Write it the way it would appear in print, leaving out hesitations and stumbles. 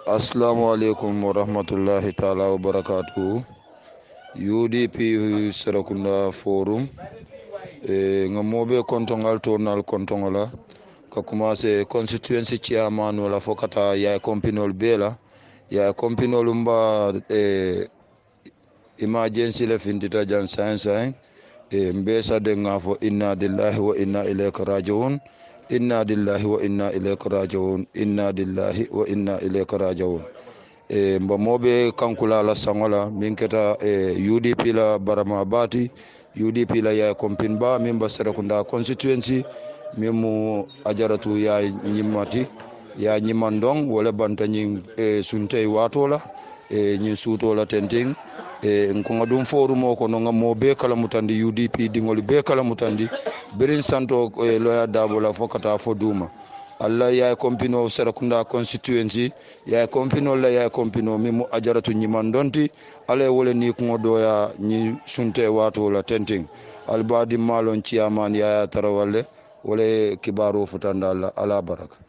Assalamu alaikum wa rahmatullahi ta'ala wa barakatuhu. UDP Serakunda Forum nga mobe kontongal tonal kontongola ka commencé constituency chairman wala fokata ya kompinol bela ya kompinol mba emergency le findita jan science mbesa de ngafo inna lillahi wa inna ilayhi raji'un inna lillahi wa inna ilayhi raji'un inna lillahi wa inna ilayhi raji'un mba mobe kankula la sangola min keta UDP la barama bati UDP la ya kompin ba min ba Serakunda constituency min mu ajaratu ya nyimati ya nyimandong wala bantanyi suntay watola nyin sutola tenting nkonga dum forum o kono nga mobe kala mutandi UDP dingol be kala mutandi berin santo loya dabola fokata foduma Allah ya kompino Serakunda constituency ya kompino la ya kompino mi mu ajaratu nyimandonti ale wole ni ko doya ni sunte wato la tenting albadi malon ciaman ya tarawalle wole kibaro futanda ala baraka